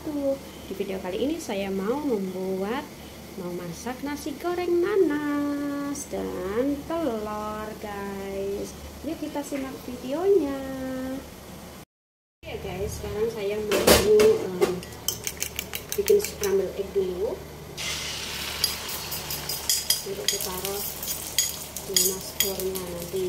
wabarakatuh. Di video kali ini saya mau masak nasi goreng nanas dan telur, guys. Yuk kita simak videonya. Ya guys, sekarang saya mau bikin scramble egg dulu. Untuk ditaruh nanas gorengnya nanti.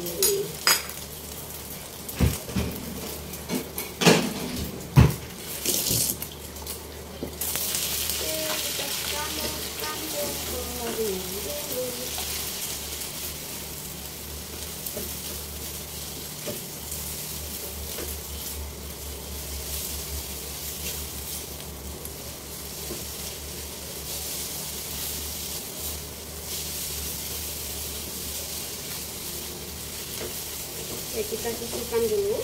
Oke, kita sisihkan dulu.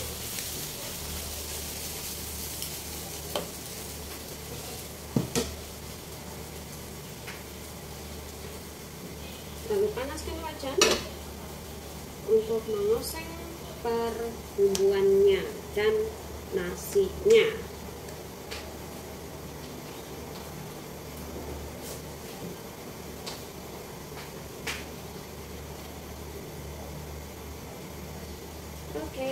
Lalu panaskan wajan untuk mengoseng perbumbuannya dan nasinya. Oke.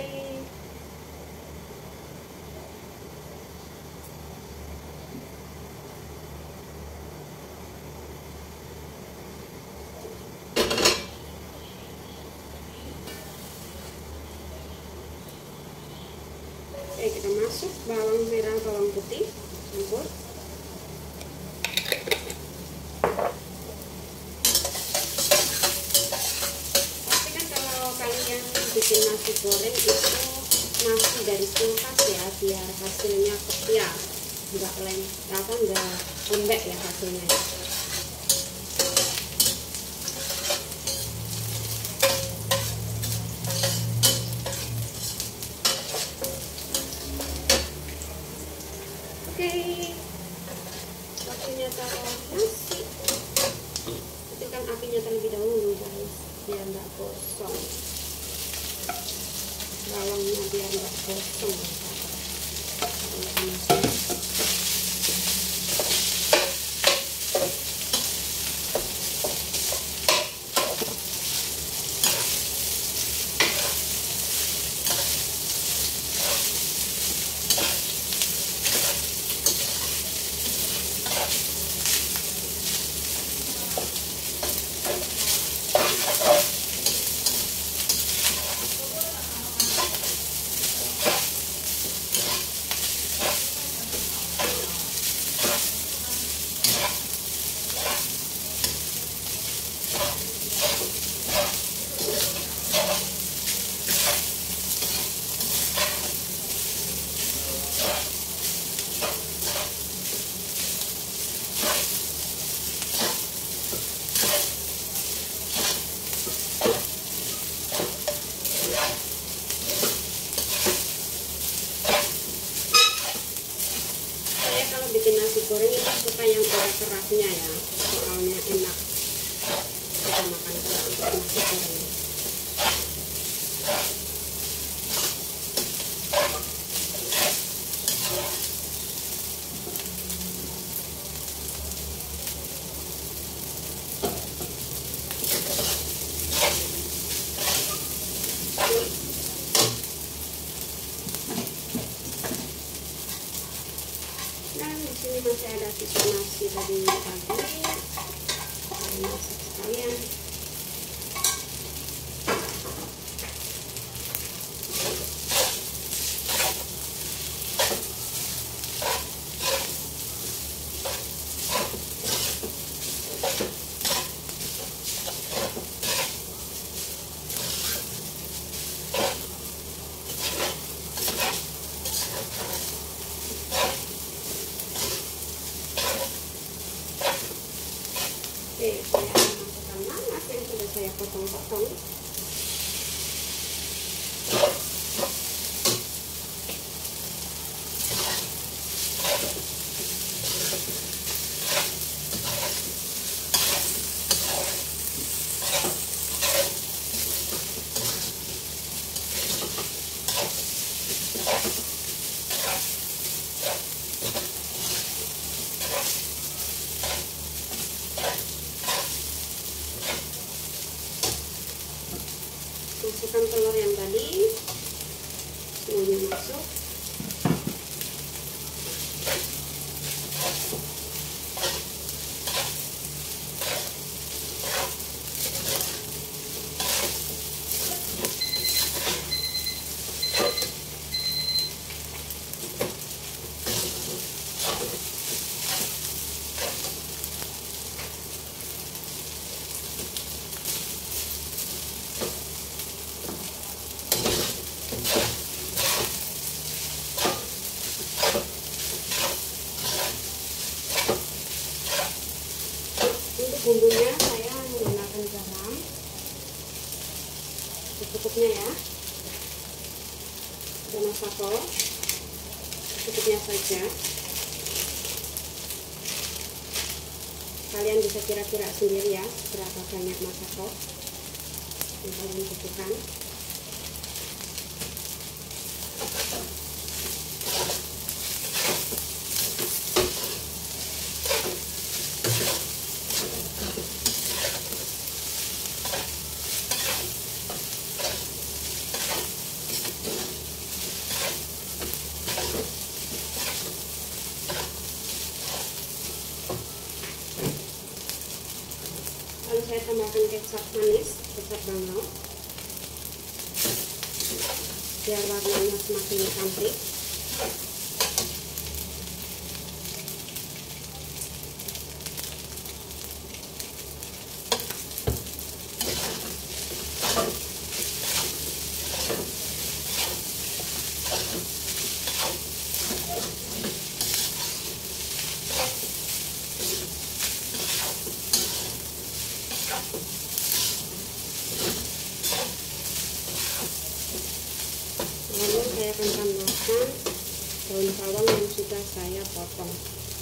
Oke, kita masuk bawang merah, bawang putih, campur. Pastikan kalau kalian bikin nasi goreng itu nasi dari kulkas ya, biar hasilnya keciar, enggak lembek ya hasilnya. Oke, waktunya taruh nasi. Kecilkan apinya terlebih dahulu guys, biar nggak gosong. Bawangnya biar nggak gosong. Bikin nasi goreng itu suka yang ada kerasnya ya, soalnya enak kita makan nasi goreng. Ini masih ada sisa nasi tadi pagi, saya masak sekalian. Oke, saya masukkan nanas. masukkan telur yang tadi, semuanya masuk. Bumbunya saya menggunakan garam secukupnya ya, dan masako secukupnya saja. Kalian bisa kira-kira sendiri ya berapa banyak masako yang kalian butuhkan. Lalu saya tambahkan kecap manis, kecap bangau, biar warnanya semakin cantik. Lalu saya akan tambahkan daun bawang yang sudah saya potong.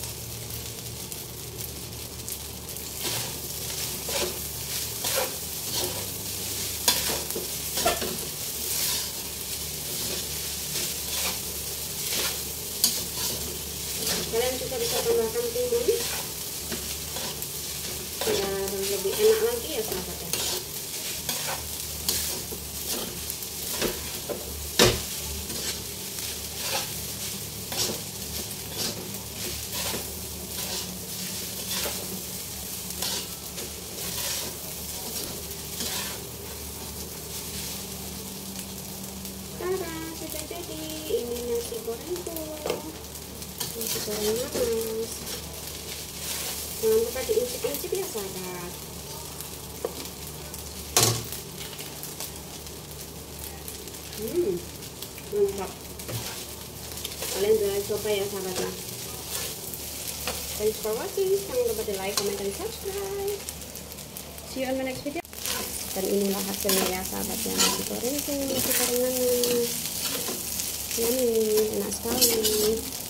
Kalian juga bisa tambahkan timun biar lebih enak lagi ya sahabat ya. Sudah jadi, ini nasi gorengku, nasi goreng nanas. Jangan lupa diicip-icip ya sahabat. Mantap. Kalian boleh coba ya sahabatnya. Thanks for watching. Jangan lupa di like, comment, dan subscribe. See you on my next video. Dan inilah hasilnya ya sahabatnya, nasi gorengku, nasi goreng nanas. Yummy, enak sekali.